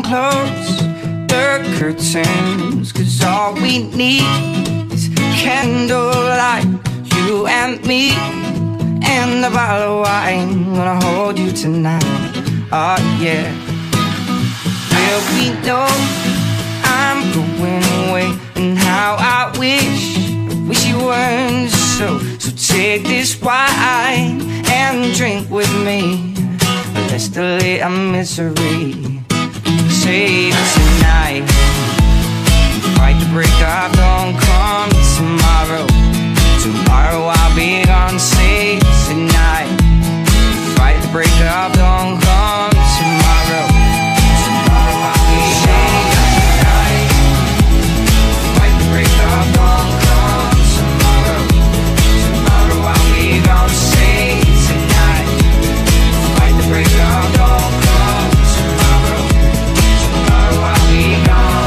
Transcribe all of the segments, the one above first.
close the curtains, 'cause all we need is candlelight, you and me, and a bottle of wine. Gonna hold you tonight, oh yeah. Well, we know I'm going away, and how I wish you weren't so. So take this wine and drink with me, let's delay our misery. Save tonight, fight the break of dawn, come tomorrow. Tomorrow I'll be gone, save tonight, fight the break of dawn, come tomorrow. Tomorrow I'll be save tonight, fight the break of dawn, come tomorrow. Tomorrow I'll be gone, save tonight, fight the break of dawn, come tomorrow. Tomorrow I'll be gone.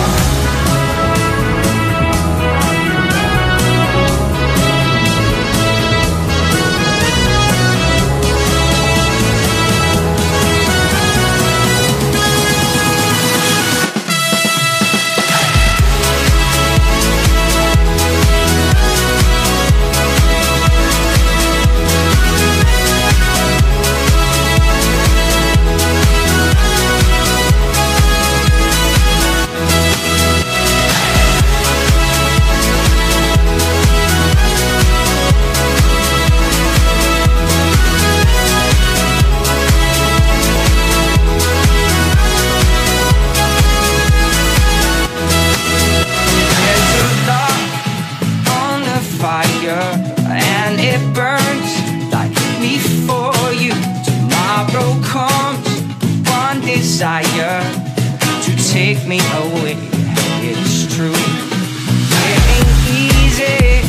And it burns like me for you. Tomorrow comes one desire to take me away. It's true, it ain't easy